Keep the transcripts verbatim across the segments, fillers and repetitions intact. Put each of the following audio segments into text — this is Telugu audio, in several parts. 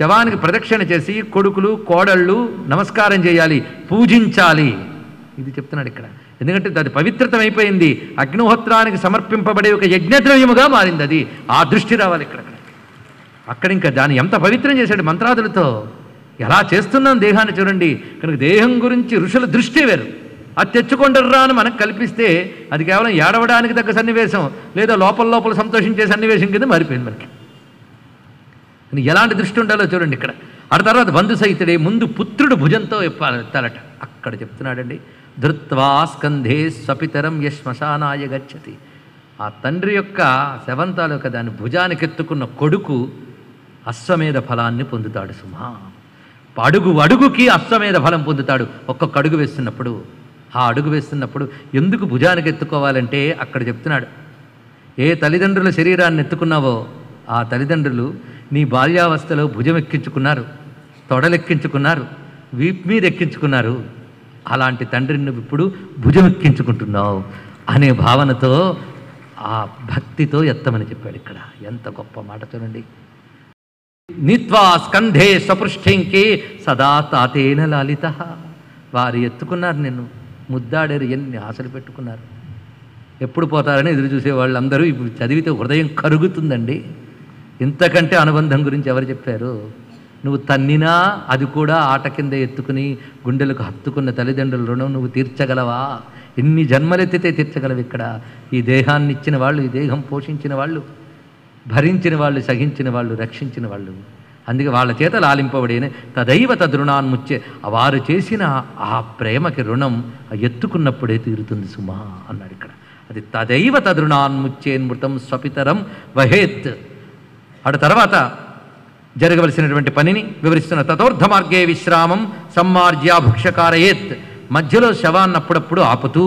శవానికి ప్రదక్షిణ చేసి కొడుకులు కోడళ్ళు నమస్కారం చేయాలి, పూజించాలి. ఇది చెప్తున్నాడు ఇక్కడ. ఎందుకంటే అది పవిత్రతమైపోయింది, అగ్నిహోత్రానికి సమర్పింపబడే ఒక యజ్ఞద్రవ్యముగా మారింది. అది ఆ దృష్టి రావాలి ఇక్కడ. అక్కడ ఇంకా దాన్ని ఎంత పవిత్రం చేశాడు మంత్రాదులతో. ఎలా చేస్తున్నాం దేహాన్ని చూడండి. కనుక దేహం గురించి ఋషుల దృష్టి వేరు. అది తెచ్చుకుంటారా అని మనకు కల్పిస్తే అది కేవలం ఏడవడానికి తగ్గ సన్నివేశం, లేదా లోపల లోపల సంతోషించే సన్నివేశం కింద మారిపోయింది మనకి. ఎలాంటి దృష్టి ఉండాలో చూడండి ఇక్కడ. ఆ తర్వాత బంధు సహితుడే ముందు పుత్రుడు భుజంతో ఎత్తాలట. అక్కడ చెప్తున్నాడండి, ధృత్వా స్కంధే స్వపితరం యశ్మశానాయ గచ్చతి. ఆ తండ్రి యొక్క శవంతాలు యొక్క దాన్ని భుజానికి ఎత్తుకున్న కొడుకు అశ్వమేధ ఫలాన్ని పొందుతాడు సుమా. అడుగు అడుగుకి అశ్వమేధ ఫలం పొందుతాడు ఒక్కొక్క అడుగు వేస్తున్నప్పుడు. ఆ అడుగు వేస్తున్నప్పుడు ఎందుకు భుజానికి ఎత్తుకోవాలంటే అక్కడ చెప్తున్నాడు, ఏ తల్లిదండ్రుల శరీరాన్ని ఎత్తుకున్నావో ఆ తల్లిదండ్రులు నీ బాల్యావస్థలో భుజం ఎక్కించుకున్నారు, తొడలెక్కించుకున్నారు, వీప్ మీద ఎక్కించుకున్నారు. అలాంటి తండ్రిని నువ్వు ఇప్పుడు భుజం ఎక్కించుకుంటున్నావు అనే భావనతో ఆ భక్తితో ఎత్తమని చెప్పాడు ఇక్కడ. ఎంత గొప్ప మాట చూడండి. నీత్వా స్కంధే స్వపృష్ఠంకే సదా తాతేన లాలిత. వారు ఎత్తుకున్నారు నిన్ను, ముద్దాడారు, ఎన్ని ఆశలు పెట్టుకున్నారు. ఎప్పుడు పోతారని ఎదురు చూసే వాళ్ళందరూ ఇప్పుడు చదివితే హృదయం కరుగుతుందండి. ఇంతకంటే అనుబంధం గురించి ఎవరు చెప్పారు? నువ్వు తన్నినా అది కూడా ఆట కింద ఎత్తుకుని గుండెలకు హత్తుకున్న తల్లిదండ్రుల రుణం నువ్వు తీర్చగలవా? ఎన్ని జన్మలెత్తితే తీర్చగలవు. ఇక్కడ ఈ దేహాన్ని ఇచ్చిన వాళ్ళు, ఈ దేహం పోషించిన వాళ్ళు, భరించిన వాళ్ళు, సహించిన వాళ్ళు, రక్షించిన వాళ్ళు, అందుకే వాళ్ళ చేత లాలింపబడేనే తదైవ తదృణాన్ముచ్చే. వారు చేసిన ఆ ప్రేమకి రుణం ఎత్తుకున్నప్పుడే తీరుతుంది సుమా అన్నాడు ఇక్కడ. అది తదైవ తదృణాన్ముచ్చేన్మృతం స్వపితరం వహేత్. అటు తర్వాత జరగవలసినటువంటి పనిని వివరిస్తున్న తతోర్ధ మార్గే విశ్రామం సమ్మార్జ్యా భుక్షకారయేత్. మధ్యలో శవాన్ని అప్పుడప్పుడు ఆపుతూ,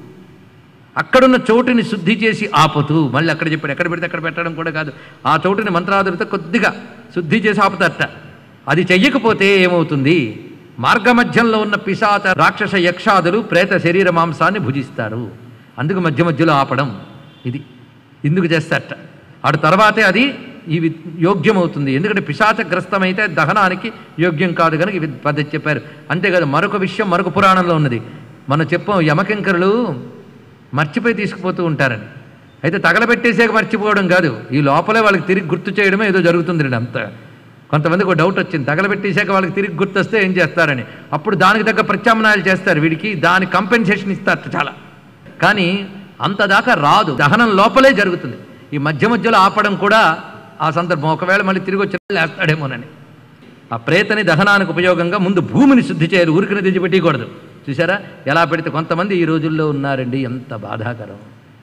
అక్కడున్న చోటుని శుద్ధి చేసి ఆపుతూ, మళ్ళీ అక్కడ చెప్పాడు, ఎక్కడ పెడితే అక్కడ పెట్టడం కూడా కాదు, ఆ చోటుని మంత్రాదులతో కొద్దిగా శుద్ధి చేసి ఆపుతారట. అది చెయ్యకపోతే ఏమవుతుంది? మార్గమధ్యంలో ఉన్న పిశాచ రాక్షస యక్షాదులు ప్రేత శరీర మాంసాన్ని భుజిస్తారు. అందుకు మధ్య మధ్యలో ఆపడం ఇది ఇందుకు చేస్తారట. ఆడు తర్వాతే అది ఇవి యోగ్యమవుతుంది. ఎందుకంటే పిశాచగ్రస్తమైతే దహనానికి యోగ్యం కాదు కనుక ఇవి పద్ధతి చెప్పారు. అంతేకాదు మరొక విషయం మరొక పురాణంలో ఉన్నది. మనం చెప్పాం, యమకింకరులు మర్చిపోయి తీసుకుపోతూ ఉంటారని. అయితే తగలబెట్టేసాక మర్చిపోవడం కాదు, ఈ లోపలే వాళ్ళకి తిరిగి గుర్తు చేయడమే ఏదో జరుగుతుంది రండి. అంత కొంతమందికి ఒక డౌట్ వచ్చింది, తగలబెట్టేసాక వాళ్ళకి తిరిగి గుర్తు వస్తే ఏం చేస్తారని. అప్పుడు దానికి తగ్గ ప్రత్యామ్నాయాలు చేస్తారు, వీడికి దాని కంపెన్సేషన్ ఇస్తారు చాలా. కానీ అంత దాకా రాదు, దహనం లోపలే జరుగుతుంది. ఈ మధ్య మధ్యలో ఆపడం కూడా ఆ సందర్భం, ఒకవేళ మళ్ళీ తిరిగి వచ్చి వేస్తాడేమోనని. ఆ ప్రేతని దహనానికి ఉపయోగంగా ముందు భూమిని శుద్ధి చేయాలి, ఊరికిని తెచ్చిపెట్టకూడదు. చూసారా ఎలా పెడితే? కొంతమంది ఈ రోజుల్లో ఉన్నారండి, ఎంత బాధాకరం.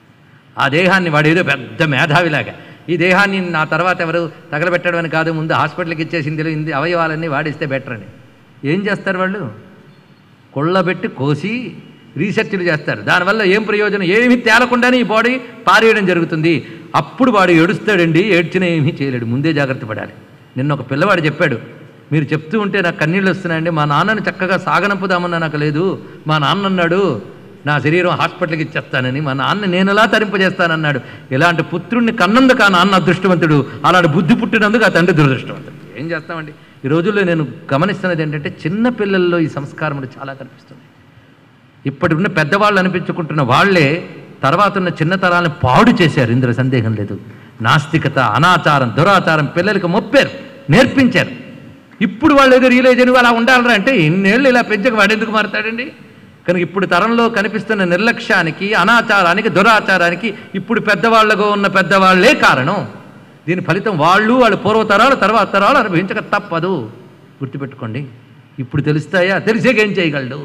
ఆ దేహాన్ని వాడు ఏదో పెద్ద మేధావిలాగా, ఈ దేహాన్ని నా తర్వాత ఎవరు తగలబెట్టడం అని కాదు, ముందు హాస్పిటల్కి ఇచ్చేసింది ఇంది అవయవాలన్నీ వాడిస్తే బెటర్ అని. ఏం చేస్తారు వాళ్ళు? కొళ్ళబెట్టి కోసి రీసెర్చ్లు చేస్తారు. దానివల్ల ఏం ప్రయోజనం? ఏమీ తేలకుండానే ఈ బాడీ పారేయడం జరుగుతుంది. అప్పుడు వాడు ఏడుస్తాడండి, ఏడ్చినా ఏమీ చేయలేడు. ముందే జాగ్రత్త పడాలి. నిన్న ఒక పిల్లవాడు చెప్పాడు, మీరు చెప్తూ ఉంటే నాకు కన్నీళ్ళు వస్తున్నాయండి, మా నాన్నని చక్కగా సాగనంపుదామన్నా నాకు లేదు. మా నాన్న అన్నాడు నా శరీరం హాస్పిటల్కి ఇచ్చేస్తానని, మా నాన్న నేను ఎలా తరింపజేస్తానన్నాడు. ఇలాంటి పుత్రుణ్ణి కన్నందుకు ఆ నాన్న అదృష్టవంతుడు, అలాంటి బుద్ధి పుట్టినందుకు ఆ తండ్రి దురదృష్టవంతుడు. ఏం చేస్తామండి? ఈ రోజుల్లో నేను గమనిస్తున్నది ఏంటంటే చిన్న పిల్లల్లో ఈ సంస్కారములు చాలా కనిపిస్తుంది. ఇప్పటి ఉన్న పెద్దవాళ్ళు అనిపించుకుంటున్న వాళ్లే తర్వాత ఉన్న చిన్న తరాలను పాడు చేశారు, ఇందులో సందేహం లేదు. నాస్తికత, అనాచారం, దురాచారం పిల్లలకి మొప్పారు, నేర్పించారు. ఇప్పుడు వాళ్ళు ఏదో రియలైజ్ అని అలా ఉండాలరా అంటే ఇన్నేళ్ళు ఇలా పెంచక వాడెందుకు మారుతాడండి? కనుక ఇప్పుడు తరంలో కనిపిస్తున్న నిర్లక్ష్యానికి, అనాచారానికి, దురాచారానికి ఇప్పుడు పెద్దవాళ్ళగా ఉన్న పెద్దవాళ్లే కారణం. దీని ఫలితం వాళ్ళు వాళ్ళ పూర్వతరాలు తర్వాత తరాలు అనుభవించక తప్పదు. గుర్తుపెట్టుకోండి. ఇప్పుడు తెలుస్తాయా? తెలిసేకేం చేయగలడు?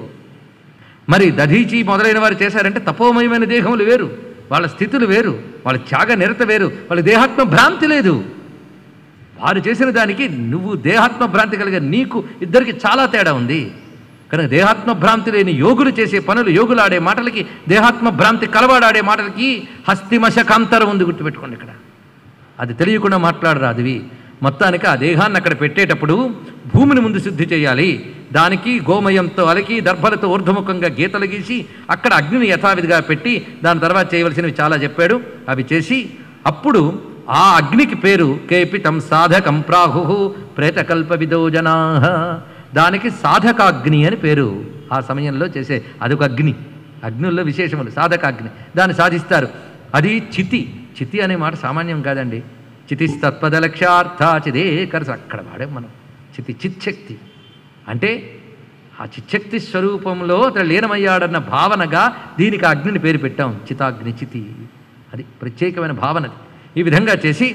మరి దధీచి మొదలైన వారు చేశారంటే తపోమయమైన దేహములు వేరు, వాళ్ళ స్థితులు వేరు, వాళ్ళ త్యాగ నిరత వేరు, వాళ్ళ దేహాత్మ భ్రాంతి లేదు. వారు చేసిన దానికి నువ్వు దేహాత్మ భ్రాంతి కలిగే నీకు ఇద్దరికి చాలా తేడా ఉంది. కనుక దేహాత్మ భ్రాంతి లేని యోగులు చేసే పనులు, యోగులు ఆడే మాటలకి, దేహాత్మ భ్రాంతి కలవాడాడే మాటలకి హస్తిమశకాంతరం ఉంది. గుర్తుపెట్టుకోండి. ఇక్కడ అది తెలియకుండా మాట్లాడరాదు. అదివి మొత్తానికి ఆ దేహాన్ని అక్కడ పెట్టేటప్పుడు భూమిని ముందు శుద్ధి చేయాలి. దానికి గోమయంతో అలకి దర్భలతో ఊర్ధముఖంగా గీతలు గీసి అక్కడ అగ్నిని యథావిధిగా పెట్టి దాని తర్వాత చేయవలసినవి చాలా చెప్పాడు. అవి చేసి అప్పుడు ఆ అగ్నికి పేరు కేపితం సాధకం ప్రాహు ప్రేతకల్ప విదో జనా. దానికి సాధకాగ్ని అని పేరు. ఆ సమయంలో చేసే అదొక అగ్ని, అగ్నుల్లో విశేషములు సాధకాగ్ని, దాన్ని సాధిస్తారు. అది చితి. చితి అనే మాట సామాన్యం కాదండి. చితిస్తత్పదలక్ష్యార్థ చిదే కరస, అక్కడ వాడే మనం చితి, చిచ్చక్తి అంటే ఆ చిచ్చక్తి స్వరూపంలో అతడు లీనమయ్యాడన్న భావనగా దీనికి అగ్నిని పేరు పెట్టాం, చితాగ్ని, చితి. అది ప్రత్యేకమైన భావనది. ఈ విధంగా చేసి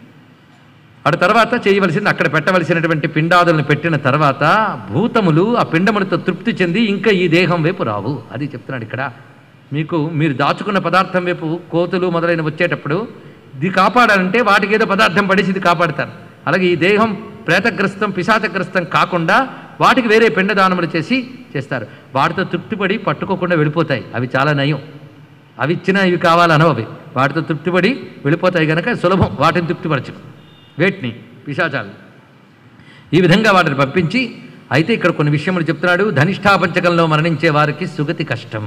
అటు తర్వాత చేయవలసింది, అక్కడ పెట్టవలసినటువంటి పిండాదులను పెట్టిన తర్వాత భూతములు ఆ పిండములతో తృప్తి చెంది ఇంకా ఈ దేహం వైపు రావు. అది చెప్తున్నాడు ఇక్కడ. మీకు మీరు దాచుకున్న పదార్థం వైపు కోతులు మొదలైన వచ్చేటప్పుడు ఇది కాపాడాలంటే వాటికి ఏదో పదార్థం పడేసి ఇది కాపాడతారు. అలాగే ఈ దేహం ప్రేతగ్రస్తం పిశాచగ్రస్తం కాకుండా వాటికి వేరే పిండదానములు చేసి చేస్తారు. వాటితో తృప్తిపడి పట్టుకోకుండా వెళ్ళిపోతాయి. అవి చాలా నయం. అవి ఇచ్చినా ఇవి కావాలనవు. అవి వాటితో తృప్తిపడి వెళ్ళిపోతాయి కనుక సులభం వాటిని తృప్తిపరచు, వేటిని పిశాచాలు. ఈ విధంగా వాటిని పంపించి, అయితే ఇక్కడ కొన్ని విషయములు చెప్తున్నాడు. ధనిష్ఠాపంచకంలో మరణించే వారికి సుగతి కష్టం.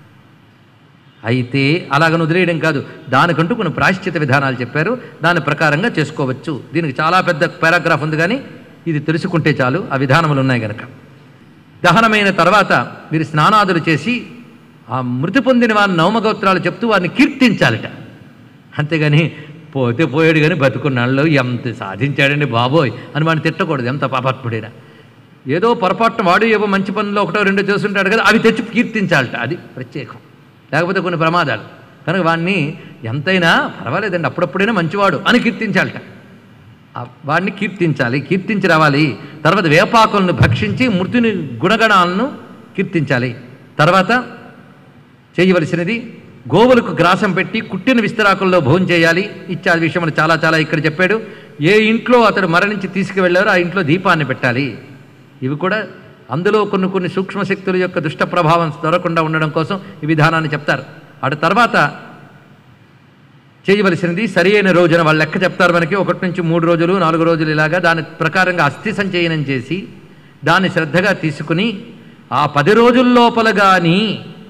అయితే అలాగని వదిలేయడం కాదు, దానికంటూ కొన్ని ప్రాయశ్చిత విధానాలు చెప్పారు. దాని ప్రకారంగా చేసుకోవచ్చు. దీనికి చాలా పెద్ద పారాగ్రాఫ్ ఉంది, కానీ ఇది తెలుసుకుంటే చాలు. ఆ విధానములు ఉన్నాయి కనుక. దహనమైన తర్వాత మీరు స్నానాదులు చేసి ఆ మృతి పొందిన వారిని నవమగోత్రాలు చెప్తూ వారిని కీర్తించాలిట. అంతేగాని పోతే పోయాడు కానీ బతుకున్నాళ్ళు ఎంత సాధించాడండి బాబోయ్ అని వాడిని తిట్టకూడదు. ఎంత పాపాత్ముడైనా ఏదో పొరపాటున వాడు ఏవో మంచి పనులు ఒకటో రెండో చేస్తుంటాడు కదా, అవి తెచ్చి కీర్తించాలట. అది ప్రత్యేకం. లేకపోతే కొన్ని ప్రమాదాలు కనుక వాడిని ఎంతైనా పర్వాలేదండి అప్పుడప్పుడైనా మంచివాడు అని కీర్తించాలట. వాడిని కీర్తించాలి, కీర్తించి రావాలి. తర్వాత వేపాకులను భక్షించి మృతుని గుణగణాలను కీర్తించాలి. తర్వాత చేయవలసినది గోవులకు గ్రాసం పెట్టి కుట్టిన విస్తరాకుల్లో భోజనం చేయాలి. ఇత్యాది విషయములు చాలా చాలా ఇక్కడ చెప్పాడు. ఏ ఇంట్లో అతడు మరణించి తీసుకువెళ్ళారో ఆ ఇంట్లో దీపాన్ని పెట్టాలి. ఇవి కూడా అందులో కొన్ని కొన్ని సూక్ష్మశక్తుల యొక్క దుష్ట ప్రభావం దొరకకుండా ఉండడం కోసం ఈ విధానాన్ని చెప్తారు. అటు తర్వాత చేయవలసినది సరి అయిన రోజున వాళ్ళు లెక్క చెప్తారు మనకి. ఒకటి నుంచి మూడు రోజులు నాలుగు రోజులు ఇలాగా దాని ప్రకారంగా అస్థి సంచయనం చేసి దాన్ని శ్రద్ధగా తీసుకుని ఆ పది రోజుల లోపల కానీ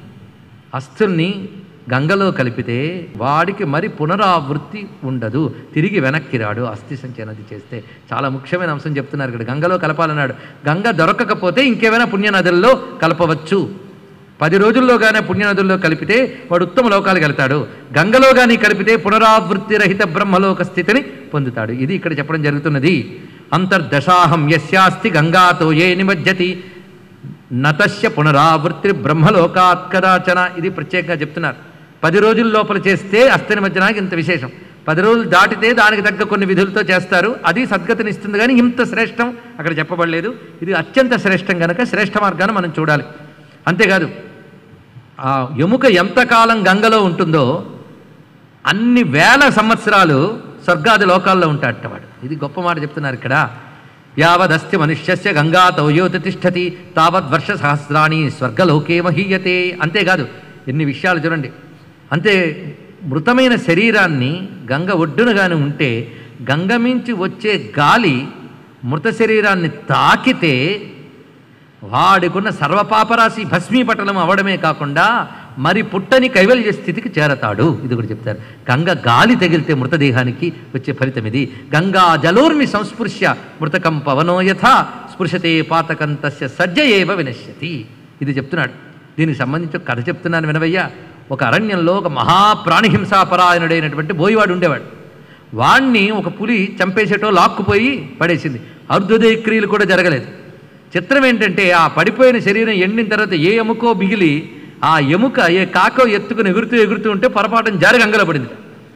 అస్థుల్ని గంగలో కలిపితే వాడికి మరి పునరావృత్తి ఉండదు, తిరిగి వెనక్కి రాడు. అస్థి సంచయనది చేస్తే చాలా ముఖ్యమైన అంశం చెప్తున్నారు ఇక్కడ. గంగలో కలపాలన్నాడు. గంగ దొరకకపోతే ఇంకేమైనా పుణ్యనదుల్లో కలపవచ్చు. పది రోజుల్లో కానీ పుణ్యనదుల్లో కలిపితే వాడు ఉత్తమ లోకాలకు వెళ్తాడు. గంగలో కానీ కలిపితే పునరావృత్తి రహిత బ్రహ్మలోక స్థితిని పొందుతాడు. ఇది ఇక్కడ చెప్పడం జరుగుతున్నది. అంతర్దశాహం యస్యాస్తి గంగాతో ఏ నిమజ్జతి నతస్య పునరావృత్తి బ్రహ్మలోకాత్ కదాచన. ఇది ప్రత్యేకంగా చెప్తున్నారు. పది రోజుల లోపల చేస్తే అస్థి నిమజ్జనానికి ఇంత విశేషం. పది రోజులు దాటితే దానికి తగ్గ కొన్ని విధులతో చేస్తారు. అది సద్గతిని ఇస్తుంది, కానీ ఇంత శ్రేష్టం అక్కడ చెప్పబడలేదు. ఇది అత్యంత శ్రేష్టం కనుక శ్రేష్ఠ మార్గాన్ని మనం చూడాలి. అంతేకాదు ఆ ఎముక ఎంతకాలం గంగలో ఉంటుందో అన్ని వేల సంవత్సరాలు స్వర్గాది లోకాల్లో ఉంటాడట వాడు. ఇది గొప్ప మాట చెప్తున్నారు ఇక్కడ. యావదస్తి మనుష్యస్య గంగాతో యోతి తిష్టతి తావద్ వర్ష సహస్రాణి స్వర్గలోకే మహీయతే. అంతేకాదు ఎన్ని విషయాలు చూడండి. అంతే మృతమైన శరీరాన్ని గంగ ఒడ్డునగానే ఉంటే గంగ మించి వచ్చే గాలి మృత శరీరాన్ని తాకితే వాడికున్న సర్వపాపరాశి భస్మీపటలం అవడమే కాకుండా మరి పుట్టని కైవల్య స్థితికి చేరతాడు. ఇది కూడా చెప్తారు. గంగ గాలి తగిలితే మృతదేహానికి వచ్చే ఫలితం ఇది. గంగా జలోర్మి సంస్పృశ్య మృతకం పవనో యథా స్పృశతే పాతకం తస్య సజ్జ ఏవ వినశ్యతి. ఇది చెప్తున్నాడు. దీనికి సంబంధించి కథ చెప్తున్నాను వినవయ్యా. ఒక అరణ్యంలో ఒక మహాప్రాణిహింసాపరాయణుడైనటువంటి బోయివాడు ఉండేవాడు. వాణ్ణి ఒక పులి చంపేసేటో లాక్కుపోయి పడేసింది. అర్ధోదయ క్రియలు కూడా జరగలేదు. చిత్రం ఏంటంటే ఆ పడిపోయిన శరీరం ఎండిన తర్వాత ఏ ఎముకో మిగిలి ఆ ఎముక ఏ కాకో ఎత్తుకుని ఎగురుతూ ఎగురుతూ ఉంటే పొరపాటున జారి గంగలో పడింది.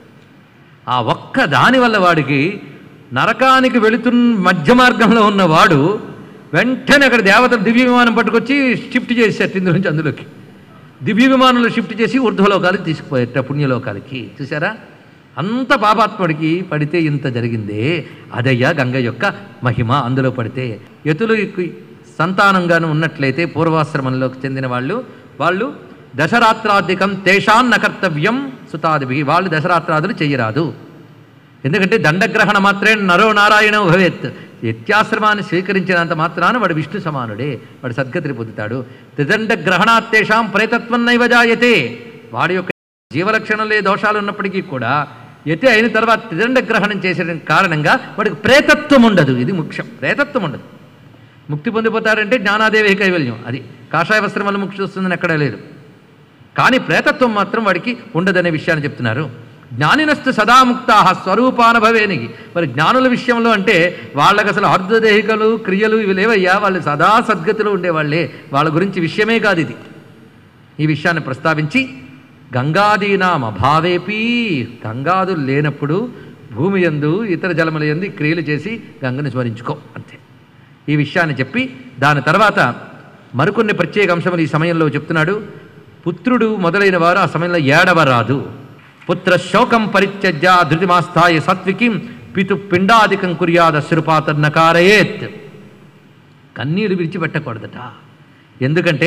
ఆ ఒక్క దానివల్ల వాడికి నరకానికి వెళుతున్న మధ్య మార్గంలో ఉన్నవాడు వెంటనే అక్కడ దేవతలు దివ్య విమానం పట్టుకొచ్చి షిఫ్ట్ చేసేట ఇందు నుంచి అందులోకి దివ్య విమానంలో షిఫ్ట్ చేసి ఊర్ధ్వలోకాలకి తీసుకుపోయేట పుణ్యలోకాలకి. చూసారా, అంత పాపాత్ముడికి పడితే ఇంత జరిగిందే. అదయ్యా గంగ యొక్క మహిమ. అందులో పడితే యతులకి సంతానంగాను ఉన్నట్లయితే పూర్వాశ్రమంలోకి చెందిన వాళ్ళు వాళ్ళు దశరాత్రాధికం తేషాన్న కర్తవ్యం సుతాదిభి. వాళ్ళు దశరాత్రాదులు చెయ్యరాదు. ఎందుకంటే దండగ్రహణ మాత్రే నరో నారాయణ భవేత్. నిత్యాశ్రమాన్ని స్వీకరించినంత మాత్రాన వాడు విష్ణు సమానుడే, వాడు సద్గతిని పొందుతాడు. త్రిదండ గ్రహణాత్తేషాం ప్రేతత్వం నైవ జాయతే. వాడి యొక్క జీవలక్షణంలో దోషాలు ఉన్నప్పటికీ కూడా యతి అయిన తర్వాత త్రిదండ గ్రహణం చేసే కారణంగా వాడికి ప్రేతత్వం ఉండదు. ఇది ముఖ్యం. ప్రేతత్వం ఉండదు. ముక్తి పొందిపోతారంటే జ్ఞానాదేవి కైవల్యం, అది కాషాయ వస్త్రం వల్ల ముక్తి వస్తుందని ఎక్కడా లేదు. కానీ ప్రేతత్వం మాత్రం వాడికి ఉండదనే విషయాన్ని చెప్తున్నారు. జ్ఞానినస్తు సదాముక్తా స్వరూపానుభవేనికి. మరి జ్ఞానుల విషయంలో అంటే వాళ్ళకి అసలు అర్ధదేహికలు క్రియలు ఇవి లేవయ్యా, వాళ్ళు సదా సద్గతిలో ఉండేవాళ్ళే, వాళ్ళ గురించి విషయమే కాదు ఇది. ఈ విషయాన్ని ప్రస్తావించి గంగాదీనాం అభావేపీ, గంగాదులు లేనప్పుడు భూమి యందు ఇతర జలముల యందు క్రియలు చేసి గంగను స్మరించుకో, అంతే. ఈ విషయాన్ని చెప్పి దాని తర్వాత మరికొన్ని ప్రత్యేక అంశములు ఈ సమయంలో చెప్తున్నాడు. పుత్రుడు మొదలైన వారు ఆ సమయంలో ఏడవరాదు. పుత్ర శోకం పరిత్యజ్య ధృతిమాస్థాయ సాత్వికీం పితు పిండాధికం కుర్యాద శిరుపాతర్నకారయేత్. కన్నీరు విడిచిపెట్టకూడదట. ఎందుకంటే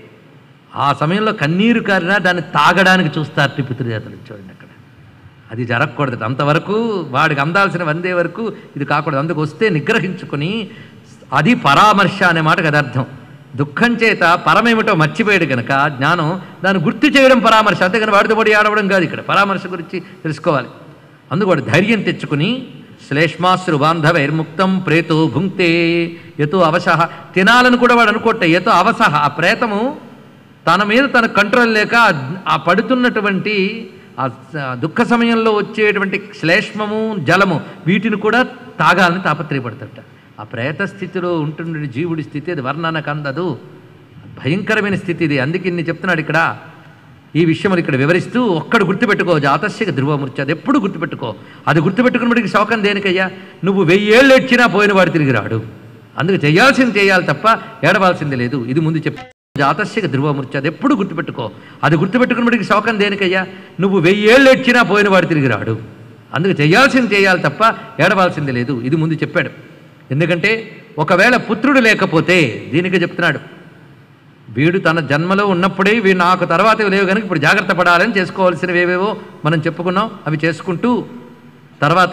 ఆ సమయంలో కన్నీరు కారినా దాన్ని తాగడానికి చూస్తారు పితృదేవతలు. చూడండి అక్కడ, అది జరగకూడదట. అంతవరకు వాడికి అందాల్సిన వందే వరకు ఇది కాకూడదు. అందుకు వస్తే నిగ్రహించుకొని, అది పరామర్శ అనే మాటకు అది అర్థం. దుఃఖం చేత పరమేమిటో మర్చిపోయాడు కనుక జ్ఞానం దాన్ని గుర్తు చేయడం పరామర్శ, అంతేగాని వాడితో పడి ఆడవడం కాదు. ఇక్కడ పరామర్శ గురించి తెలుసుకోవాలి. అందుకు వాడు ధైర్యం తెచ్చుకుని శ్లేష్మాశ్రు బాంధవైర్ముక్తం ప్రేతో భుంక్తే యతో అవశః. తినాలని కూడా వాడు అనుకోట్టే. యతో అవశః, ఆ ప్రేతము తన మీద తన కంట్రోల్ లేక ఆ పడుతున్నటువంటి ఆ దుఃఖ సమయంలో వచ్చేటువంటి శ్లేష్మము జలము వీటిని కూడా తాగాలని తాపత్రయపడతాడట. ఆ ప్రేత స్థితిలో ఉంటున్న జీవుడి స్థితి అది వర్ణనకు అందదు, భయంకరమైన స్థితి ఇది. అందుకే ఇన్ని చెప్తున్నాడు ఇక్కడ. ఈ విషయములు ఇక్కడ వివరిస్తూ ఒక్కడు గుర్తుపెట్టుకో, జాతస్య ధ్రువమూర్ఛ. అది ఎప్పుడు గుర్తుపెట్టుకో. అది గుర్తుపెట్టుకున్నప్పటికీ శోకం దేనికయ్యా? నువ్వు వెయ్యేళ్ళు ఏడ్చినా పోయిన వాడు తిరిగి రాడు. అందుకు చేయాల్సింది చేయాలి తప్ప ఏడవాల్సింది లేదు. ఇది ముందు చెప్పు. జాతస్య ధ్రువమూర్ఛ. అది ఎప్పుడు గుర్తుపెట్టుకో. అది గుర్తుపెట్టుకున్నప్పటికీ శోకం దేనికయ్యా? నువ్వు వెయ్యేళ్ళు ఏడ్చినా పోయిన వాడు తిరిగి రాడు. అందుకు చేయాల్సింది చేయాలి తప్ప ఏడవాల్సింది లేదు. ఇది ముందు చెప్పాడు. ఎందుకంటే ఒకవేళ పుత్రుడు లేకపోతే దీనికి చెప్తున్నాడు. వీడు తన జన్మలో ఉన్నప్పుడే వీడు నాకు తర్వాత లేవు కనుక ఇప్పుడు జాగ్రత్త పడాలని చేసుకోవాల్సినవి ఏవేవో మనం చెప్పుకున్నాం. అవి చేసుకుంటూ తర్వాత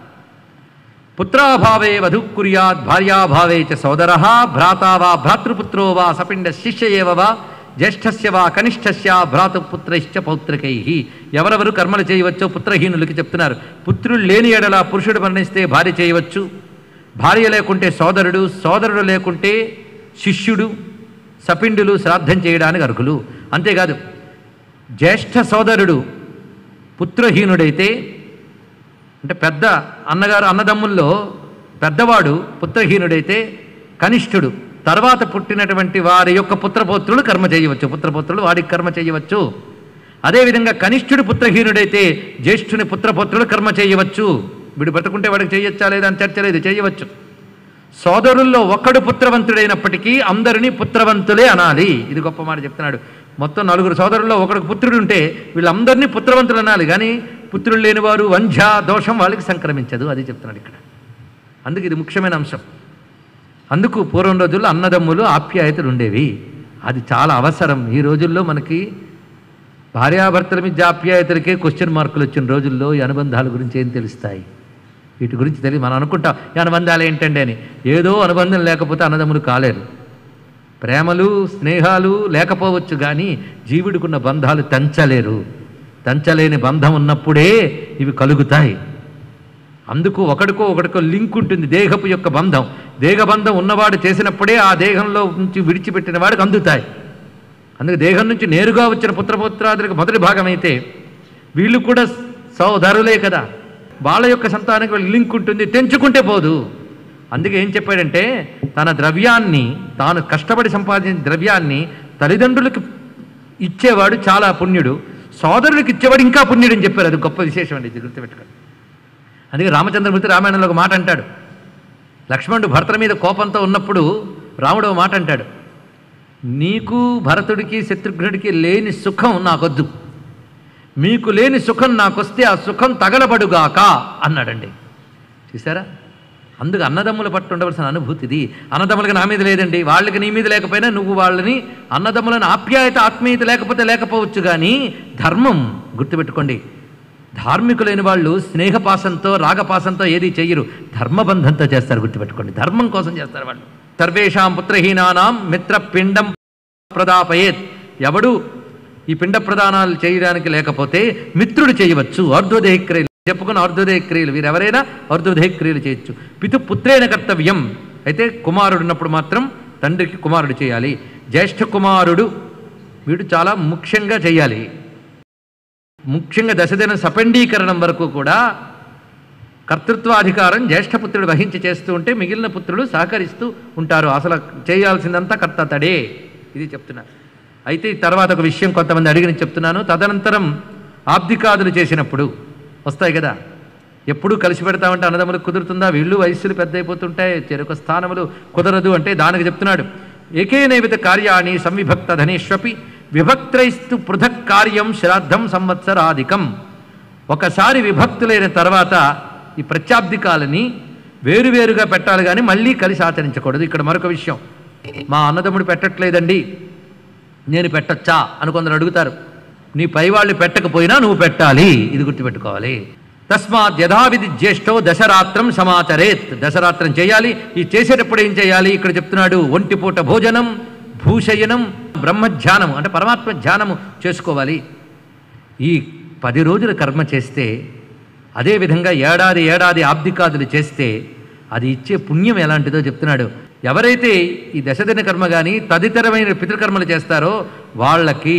పుత్రాభావే వధు కుర్యాత్ భార్యాభావే చ సోదర భ్రాతా వా భ్రాతృపుత్రో వా సపిండ శిష్య ఏవ వా జ్యేష్ఠస్య వా కనిష్ఠస్య భ్రాతృపుత్రైశ్చ పౌత్రికై. ఎవరెవరు కర్మలు చేయవచ్చో పుత్రహీనులకి చెప్తున్నారు. పుత్రుడు లేని ఎడల పురుషుడు మరణిస్తే భార్య చేయవచ్చు, భార్య లేకుంటే సోదరుడు, సోదరుడు లేకుంటే శిష్యుడు, సపిండులు శ్రాద్ధం చేయడానికి అర్హులు. అంతేకాదు జ్యేష్ఠ సోదరుడు పుత్రహీనుడైతే, అంటే పెద్ద అన్నగారు అన్నదమ్ముల్లో పెద్దవాడు పుత్రహీనుడైతే కనిష్ఠుడు తర్వాత పుట్టినటువంటి వారి యొక్క పుత్రపౌత్రులు కర్మ చేయవచ్చు. పుత్రపౌత్రులు వాడికి కర్మ చేయవచ్చు. అదేవిధంగా కనిష్ఠుడు పుత్రహీనుడైతే జ్యేష్ఠుని పుత్రపౌత్రులు కర్మ చేయవచ్చు. వీడు బతుకుంటే వాడికి చేయొచ్చా లేదా అని చర్చ లేదు, చేయవచ్చు. సోదరుల్లో ఒక్కడు పుత్రవంతుడైనప్పటికీ అందరినీ పుత్రవంతులే అనాలి. ఇది గొప్ప మాట చెప్తున్నాడు. మొత్తం నలుగురు సోదరుల్లో ఒకడికి పుత్రుడు ఉంటే వీళ్ళందరినీ పుత్రవంతులు అనాలి. కానీ పుత్రులు లేనివారు వంధ్య దోషం వాళ్ళకి సంక్రమించదు. అది చెప్తున్నాడు ఇక్కడ. అందుకు ఇది ముఖ్యమైన అంశం. అందుకు పూర్వం రోజుల్లో అన్నదమ్ములు ఆప్యాయతలు ఉండేవి. అది చాలా అవసరం. ఈ రోజుల్లో మనకి భార్యాభర్తల మీద ఆప్యాయతలకే క్వశ్చన్ మార్కులు వచ్చిన రోజుల్లో ఈ అనుబంధాల గురించి ఏం తెలుస్తాయి? వీటి గురించి తెలియదు. మనం అనుకుంటాం ఈ అనుబంధాలు ఏంటండి అని. ఏదో అనుబంధం లేకపోతే అన్నదమ్ములు కాలేరు. ప్రేమలు స్నేహాలు లేకపోవచ్చు కానీ జీవుడికున్న బంధాలు తెంచలేరు. తెంచలేని బంధం ఉన్నప్పుడే ఇవి కలుగుతాయి. అందుకు ఒకడికో ఒకడికో లింక్ ఉంటుంది. దేహపు యొక్క బంధం, దేహబంధం ఉన్నవాడు చేసినప్పుడే ఆ దేహంలో నుంచి విడిచిపెట్టిన వాడికి అందుతాయి. అందుకే దేహం నుంచి నేరుగా వచ్చిన పుత్రపుత్రాదులకు మొదటి భాగం అయితే వీళ్ళు కూడా సోదరులే కదా, వాళ్ళ యొక్క సంతానానికి వాళ్ళకి లింక్ ఉంటుంది, తెంచుకుంటే పోదు. అందుకే ఏం చెప్పాడంటే తన ద్రవ్యాన్ని, తాను కష్టపడి సంపాదించిన ద్రవ్యాన్ని తల్లిదండ్రులకు ఇచ్చేవాడు చాలా పుణ్యుడు, సోదరులకు ఇచ్చేవాడు ఇంకా పుణ్యుడు అని చెప్పారు. అది గొప్ప విశేషం అండి, ఇది గుర్తుపెట్టుకోండి. అందుకే రామచంద్రమూర్తి రామాయణంలో ఒక మాట అంటాడు. లక్ష్మణుడు భరతుడి మీద కోపంతో ఉన్నప్పుడు రాముడు ఒక మాట అంటాడు, నీకు భరతుడికి శత్రుఘ్నుడికి లేని సుఖం నాకొద్దు, మీకు లేని సుఖం నాకొస్తే ఆ సుఖం తగలబడుగాక అన్నాడండి. చూసారా? అందుకు అన్నదమ్ముల పట్టు ఉండవలసిన అనుభూతిది. అన్నదమ్ములకి నా మీద లేదండి, వాళ్ళకి నీ మీద లేకపోయినా నువ్వు వాళ్ళని అన్నదమ్ములను ఆప్యాయత ఆత్మీయత లేకపోతే లేకపోవచ్చు, కానీ ధర్మం గుర్తుపెట్టుకోండి. ధార్మికులైన వాళ్ళు స్నేహపాసంతో రాగపాసంతో ఏది చెయ్యరు, ధర్మబంధంతో చేస్తారు. గుర్తుపెట్టుకోండి, ధర్మం కోసం చేస్తారు వాళ్ళు. సర్వేషాం పుత్రహీనానాం మిత్ర పిండం ప్రదాపయేత్. ఎవడు ఈ పిండ ప్రదానాలు చేయడానికి లేకపోతే మిత్రుడు చేయవచ్చు. అర్ధోదయక్రియ చెప్పుకున్న అర్ధోదయ క్రియలు, వీరెవరైనా అర్ధోదయ క్రియలు చేయొచ్చు. పితుపుత్రేణ కర్తవ్యం. అయితే కుమారుడు ఉన్నప్పుడు మాత్రం తండ్రికి కుమారుడు చేయాలి. జ్యేష్ఠ కుమారుడు వీడు చాలా ముఖ్యంగా చేయాలి. ముఖ్యంగా దశదిన సపండీకరణం వరకు కూడా కర్తృత్వాధికారం జ్యేష్ఠపుత్రుడు వహించి చేస్తూ ఉంటే మిగిలిన పుత్రులు సహకరిస్తూ ఉంటారు. అసలు చేయాల్సిందంతా కర్త తడే. ఇది చెప్తున్నారు. అయితే తర్వాత ఒక విషయం కొంతమంది అడిగిన చెప్తున్నాను. తదనంతరం ఆబ్దికాదులు చేసినప్పుడు వస్తాయి కదా, ఎప్పుడూ కలిసి పెడతామంటే అన్నదమ్ములకు కుదురుతుందా? వీళ్ళు వయస్సులు పెద్ద అయిపోతుంటాయి, చెరొక స్థానములు కుదరదు అంటే దానికి చెప్తున్నాడు. ఏకేనైవిత కార్యాణి సంవిభక్త ధనేష్వపి విభక్త్రైస్తు పృథక్ కార్యం శ్రాద్ధం సంవత్సరాధికం. ఒకసారి విభక్తులైన తర్వాత ఈ ప్రత్యాబ్దికాలని వేరువేరుగా పెట్టాలి కానీ మళ్ళీ కలిసి ఆచరించకూడదు. ఇక్కడ మరొక విషయం, మా అన్నదమ్ముడు పెట్టట్లేదండి నేను పెట్టచ్చా అని కొందరు అడుగుతారు. నీ పైవాళ్ళు పెట్టకపోయినా నువ్వు పెట్టాలి, ఇది గుర్తుపెట్టుకోవాలి. తస్మాత్ యథావిధి జ్యేష్ఠో దశరాత్రం సమాచరేత్. దశరాత్రం చేయాలి. ఈ చేసేటప్పుడు ఏం చేయాలి ఇక్కడ చెప్తున్నాడు. ఒంటిపూట భోజనం, భూషయనం, బ్రహ్మధ్యానం అంటే పరమాత్మ ధ్యానము చేసుకోవాలి. ఈ పది రోజుల కర్మ చేస్తే, అదేవిధంగా ఏడాది ఏడాది ఆబ్దికాదులు చేస్తే అది ఇచ్చే పుణ్యం ఎలాంటిదో చెప్తున్నాడు. ఎవరైతే ఈ దశదిన కర్మ కానీ తదితరమైన పితృకర్మలు చేస్తారో వాళ్ళకి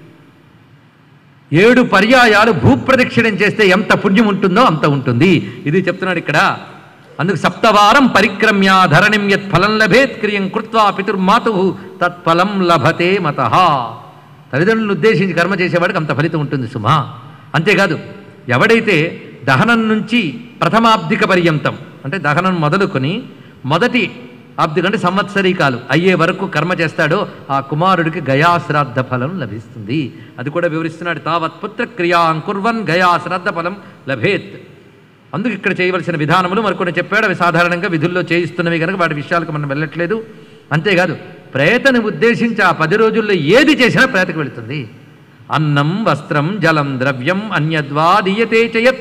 ఏడు పర్యాయాలు భూప్రదక్షిణం చేస్తే ఎంత పుణ్యం ఉంటుందో అంత ఉంటుంది. ఇది చెప్తున్నాడు ఇక్కడ. అందుకు సప్తవారం పరిక్రమ్య ధరణిం యత్ ఫలం లభేత్ క్రియం కృత్వా పితుర్మాతు తత్ఫలం లభతే మతః. తల్లిదండ్రులను ఉద్దేశించి కర్మ చేసేవాడికి అంత ఫలితం ఉంటుంది సుమా. అంతేకాదు, ఎవడైతే దహనం నుంచి ప్రథమాబ్దిక పర్యంతం అంటే దహనం మొదలుకొని మొదటి ఆబ్దిక అంటే సంవత్సరీకాలు అయ్యే వరకు కర్మ చేస్తాడో ఆ కుమారుడికి గయాశ్రాద్ధ ఫలం లభిస్తుంది. అది కూడా వివరిస్తున్నాడు. తావత్ పుత్ర క్రియాం కుర్వన్ గయాశ్రాద్ధ ఫలం లభేత్. అందుకు ఇక్కడ చేయవలసిన విధానములు మరికొన్ని చెప్పాడు. అవి సాధారణంగా విధుల్లో చేయిస్తున్నవి కనుక వాటి విషయాలకు మనం వెళ్ళట్లేదు. అంతేకాదు, ప్రేతని ఉద్దేశించి ఆ పది రోజుల్లో ఏది చేసినా ప్రేతకు వెళుతుంది. అన్నం వస్త్రం జలం ద్రవ్యం అన్యద్వా దీయతే చయత్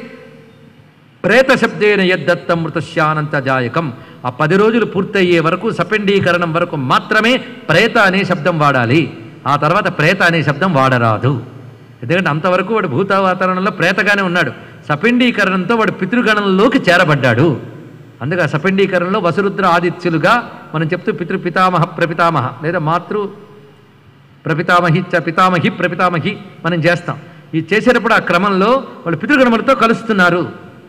ప్రేత శబ్దేన యద్దత్తం మృతశ్యానంతజాయకం. ఆ పది రోజులు పూర్తయ్యే వరకు సపిండీకరణం వరకు మాత్రమే ప్రేత అనే శబ్దం వాడాలి. ఆ తర్వాత ప్రేత అనే శబ్దం వాడరాదు. ఎందుకంటే అంతవరకు వాడు భూత వాతావరణంలో ప్రేతగానే ఉన్నాడు. సపిండీకరణంతో వాడు పితృగణంలోకి చేరబడ్డాడు. అందుకే ఆ సపిండీకరణలో వసురుద్ర ఆదిత్యులుగా మనం చెప్తూ పితృ పితామహ ప్రపితామహ లేదా మాతృ ప్రపితామహి చ పితామహి ప్రపితామహి మనం చేస్తాం. ఇది చేసేటప్పుడు ఆ క్రమంలో వాళ్ళు పితృగణములతో కలుస్తున్నారు.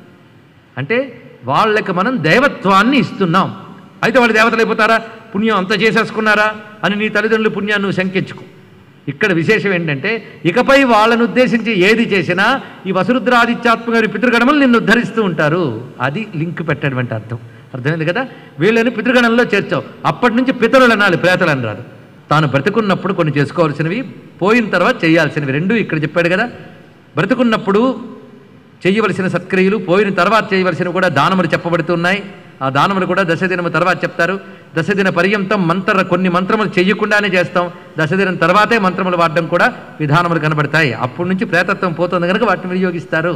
అంటే వాళ్ళకి మనం దైవత్వాన్ని ఇస్తున్నాం. అయితే వాళ్ళు దేవతలు అయిపోతారా, పుణ్యం అంతా చేసేసుకున్నారా అని నీ తల్లిదండ్రులు పుణ్యాన్ని నువ్వు శంకించుకో. ఇక్కడ విశేషం ఏంటంటే ఇకపై వాళ్ళను ఉద్దేశించి ఏది చేసినా ఈ వసురుద్రాదిత్యాత్మక పితృగణములు నిన్ను ఉద్ధరిస్తూ ఉంటారు. అది లింక్ పెట్టేటువంటి అర్థం. అర్థమైంది కదా. వీళ్ళని పితృగణంలో చేర్చావు. అప్పటి నుంచి పితరులు అనాలి, ప్రేతలు అన్నారు. తాను బ్రతుకున్నప్పుడు కొన్ని చేసుకోవాల్సినవి, పోయిన తర్వాత చేయాల్సినవి రెండు ఇక్కడ చెప్పాడు కదా. బ్రతుకున్నప్పుడు చేయవలసిన సత్క్రియలు, పోయిన తర్వాత చేయవలసినవి కూడా దానములు చెప్పబడుతున్నాయి. ఆ దానములు కూడా దశదినము తర్వాత చెప్తారు. దశదిన పర్యంతం మంత్ర కొన్ని మంత్రములు చేయకుండానే చేస్తాం. దశదినం తర్వాతే మంత్రములు వాడడం కూడా విధానములు కనబడతాయి. అప్పటి నుంచి ప్రేతత్వం పోతుంది కనుక వాటిని వినియోగిస్తారు.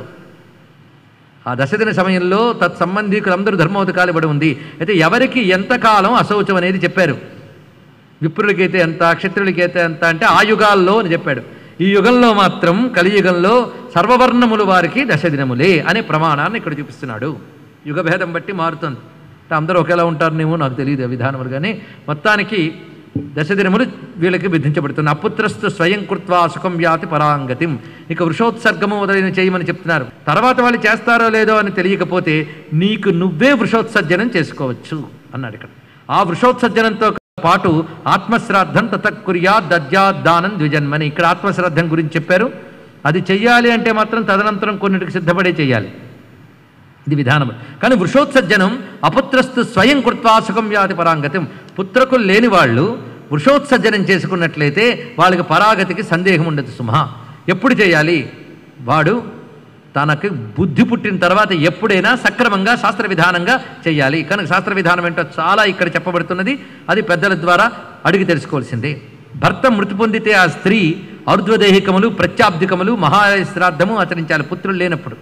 ఆ దశదిన సమయంలో తత్సంబంధీకులందరూ ధర్మోదకాలు ఇవ్వడం ఉంది. అయితే ఎవరికి ఎంతకాలం అశౌచం అనేది చెప్పారు. విప్రులకైతే ఎంత, క్షత్రులకైతే ఎంత అంటే ఆ యుగాల్లో అని చెప్పాడు. ఈ యుగంలో మాత్రం కలియుగంలో సర్వవర్ణములు వారికి దశదినములే అనే ప్రమాణాన్ని ఇక్కడ చూపిస్తున్నాడు. యుగభేదం బట్టి మారుతుంది. అందరూ ఒకేలా ఉంటారనేమో నాకు తెలియదు విధానములు, కానీ మొత్తానికి దశదినములు వీళ్ళకి విధించబడుతుంది. అపుత్రస్తు స్వయం కృత్వా సుఖం వ్యాతి పరాంగతిం. ఇక వృషోత్సర్గము మొదలైన చేయమని చెప్తున్నారు. తర్వాత వాళ్ళు చేస్తారో లేదో అని తెలియకపోతే నీకు నువ్వే వృషోత్సర్జనం చేసుకోవచ్చు అన్నాడు ఇక్కడ. ఆ వృషోత్సర్జనంతో పాటు ఆత్మశ్రాద్ధం తతకుర్యా దద్యాదానం ద్విజన్మని. ఇక్కడ ఆత్మశ్రాద్ధం గురించి చెప్పారు. అది చెయ్యాలి అంటే మాత్రం తదనంతరం కొన్నిటికి సిద్ధపడే చేయాలి. ఇది విధానం. కానీ వృషోత్సర్జనం అపుత్రస్తు స్వయం కృత్వా సుఖం వ్యాధి పరాంగతిం. పుత్రకులు లేని వాళ్ళు వృషోత్సర్జనం చేసుకున్నట్లయితే వాళ్ళకి పరాగతికి సందేహం ఉండదు సుమా. ఎప్పుడు చేయాలి? వాడు తనకు బుద్ధి పుట్టిన తర్వాత ఎప్పుడైనా సక్రమంగా శాస్త్ర విధానంగా చేయాలి. కనుక శాస్త్ర విధానం ఏంటో చాలా ఇక్కడ చెప్పబడుతున్నది. అది పెద్దల ద్వారా అడిగి తెలుసుకోవాల్సిందే. భర్త మృతి పొందితే ఆ స్త్రీ ఔర్ధ్వదేహికములు, ప్రత్యాబ్దికములు, మహాశ్రాద్ధము ఆచరించాలి పుత్రులు లేనప్పుడు.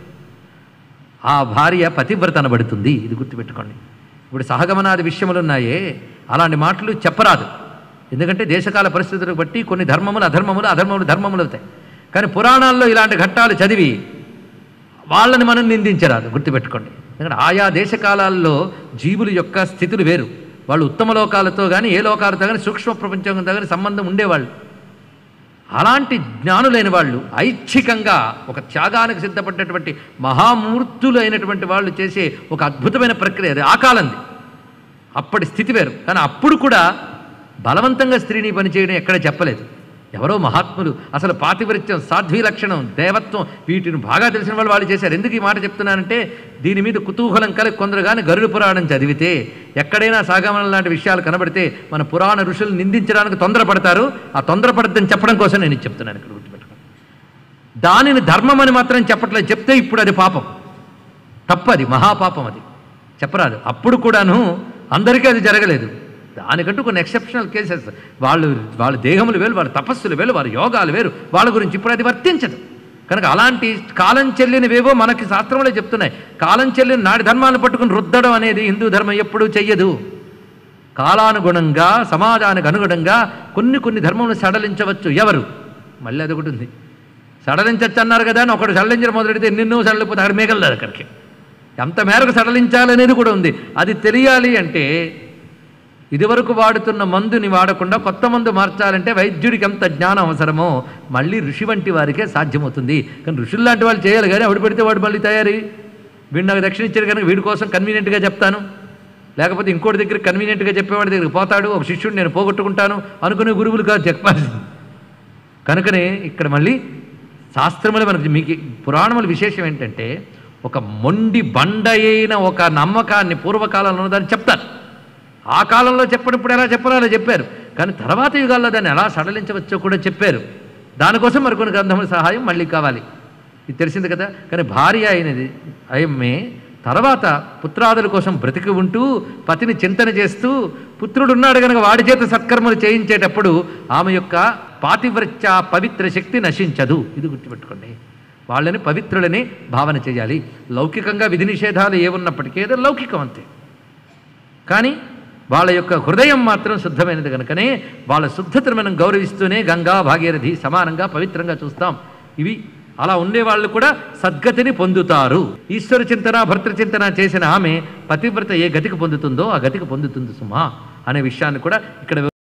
ఆ భార్య పతివ్రత అనబడుతుంది. ఇది గుర్తుపెట్టుకోండి. ఇప్పుడు సహగమనాది విషయములు ఉన్నాయే, అలాంటి మాటలు చెప్పరాదు. ఎందుకంటే దేశకాల పరిస్థితులను బట్టి కొన్ని ధర్మములు అధర్మములు, అధర్మములు ధర్మములు అవుతాయి. కానీ పురాణాల్లో ఇలాంటి ఘట్టాలు చదివి వాళ్ళని మనం నిందించరాదు, గుర్తుపెట్టుకోండి. ఎందుకంటే ఆయా దేశకాలాల్లో జీవుల యొక్క స్థితులు వేరు. వాళ్ళు ఉత్తమ లోకాలతో కానీ ఏ లోకాలతో కానీ సూక్ష్మ ప్రపంచంతో కానీ సంబంధం ఉండేవాళ్ళు. అలాంటి జ్ఞానులైన వాళ్ళు ఐచ్ఛికంగా ఒక త్యాగానికి సిద్ధపడ్డటువంటి మహామూర్తులు అయినటువంటి వాళ్ళు చేసే ఒక అద్భుతమైన ప్రక్రియ అది. ఆ కాలంది, అప్పటి స్థితి వేరు. కానీ అప్పుడు కూడా బలవంతంగా స్త్రీని పనిచేయడం ఎక్కడ చెప్పలేదు. ఎవరో మహాత్ములు అసలు పాతివ్రత్యం, సాధ్వీ లక్షణం, దేవత్వం వీటిని బాగా తెలిసిన వాళ్ళు వాళ్ళు చేశారు. ఎందుకు ఈ మాట చెప్తున్నానంటే దీని మీద కుతూహలం కలిగి కొందరు కానీ గరుడ పురాణం చదివితే ఎక్కడైనా సాగమనం లాంటి విషయాలు కనబడితే మన పురాణ ఋషులు నిందించడానికి తొందరపడతారు. ఆ తొందరపడద్దని చెప్పడం కోసం నేను చెప్తున్నాను. ఇక్కడ గుర్తుపెట్టుకోండి, దానిని ధర్మం అని మాత్రం చెప్పట్లేదు. చెప్తే ఇప్పుడు అది పాపం, తప్పది, మహాపాపం, అది చెప్పరాదు. అప్పుడు కూడాను అందరికీ అది జరగలేదు. దానికంటూ కొన్ని ఎక్సెప్షనల్ కేసెస్, వాళ్ళు వాళ్ళ దేహములు వేరు, వాళ్ళ తపస్సులు వేరు, వాళ్ళ యోగాలు వేరు, వాళ్ళ గురించి ఇప్పుడు అది వర్తించదు. కనుక అలాంటి కాలం చెల్లినవేవో మనకి శాస్త్రంలో చెప్తున్నాయి. కాలం చెల్లిన నాటి ధర్మాన్ని పట్టుకుని రుద్దడం అనేది హిందూ ధర్మం ఎప్పుడూ చెయ్యదు. కాలానుగుణంగా, సమాజానికి అనుగుణంగా కొన్ని కొన్ని ధర్మములు సడలించవచ్చు. ఎవరు? మళ్ళీ అదొకటి ఉంది, సడలించచ్చు అన్నారు కదా అని ఒకటి సడలించడం మొదలెడితే ఎన్నెన్నో సడలిపోతే అక్కడ మిగలదు. అక్కడికి ఎంత మేరకు సడలించాలనేది కూడా ఉంది. అది తెలియాలి అంటే ఇదివరకు వాడుతున్న మందుని వాడకుండా కొత్త మందు మార్చాలంటే వైద్యుడికి ఎంత జ్ఞానం అవసరమో మళ్ళీ ఋషి వంటి వారికే సాధ్యమవుతుంది. కానీ ఋషులు లాంటి వాళ్ళు చేయాలి. కానీ ఆవిడ పెడితే వాడు మళ్ళీ తయారీ, వీడు నాకు దక్షిణ ఇచ్చారు కనుక వీడి కోసం కన్వీనియంట్గా చెప్తాను, లేకపోతే ఇంకోటి దగ్గర కన్వీనియంట్గా చెప్పేవాడి దగ్గరికి పోతాడు, ఒక శిష్యుడు నేను పోగొట్టుకుంటాను అనుకునే గురువులు కాదు చెప్పాల్సింది. కనుకనే ఇక్కడ మళ్ళీ శాస్త్రములు మనకి, మీకు పురాణముల విశేషం ఏంటంటే ఒక మొండి బండ అయిన ఒక నమ్మకాన్ని పూర్వకాలంలో ఉన్నదాన్ని చెప్తారు. ఆ కాలంలో చెప్పినప్పుడు ఎలా చెప్పారో అలా చెప్పారు. కానీ తర్వాత యుగాల్లో దాన్ని ఎలా సడలించవచ్చో కూడా చెప్పారు. దానికోసం మరికొన్ని గ్రంథముల సహాయం మళ్ళీ కావాలి. ఇది తెలిసింది కదా. కానీ భార్య అయినది అయమ్మే తర్వాత పుత్రాదుల కోసం బ్రతికి ఉంటూ పతిని చింతన చేస్తూ పుత్రుడు ఉన్నాడు కనుక వాడి చేత సత్కర్మలు చేయించేటప్పుడు ఆమె యొక్క పాతివ్రత్య పవిత్ర శక్తి నశించదు. ఇది గుర్తుపెట్టుకోండి. వాళ్ళని పవిత్రులని భావన చేయాలి. లౌకికంగా విధి నిషేధాలు ఏమున్నప్పటికీ ఏదో లౌకికం అంతే. కానీ వాళ్ళ యొక్క హృదయం మాత్రం శుద్ధమైనది కనుకనే వాళ్ళ శుద్ధతను మనం గౌరవిస్తూనే గంగా భాగీరథి సమానంగా పవిత్రంగా చూస్తాం. ఇవి అలా ఉండేవాళ్ళు కూడా సద్గతిని పొందుతారు. ఈశ్వర చింతన, భర్తృ చింతన చేసిన ఆమె పతివ్రత ఏ గతికి పొందుతుందో ఆ గతికి పొందుతుంది సుమా అనే విషయాన్ని కూడా ఇక్కడ